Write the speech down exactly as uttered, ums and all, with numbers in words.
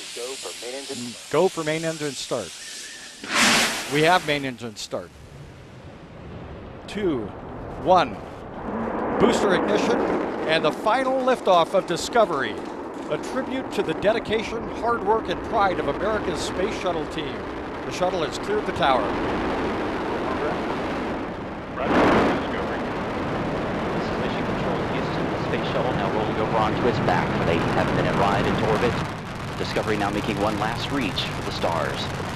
Go for main engine. Go for main engine start. We have main engine start. Two, one. Booster ignition and the final liftoff of Discovery. A tribute to the dedication, hard work, and pride of America's Space Shuttle team. The shuttle has cleared the tower. This is Mission Control Houston. The Space Shuttle now rolling over onto its back for an eighty-seven minute ride into orbit. Discovery now making one last reach for the stars.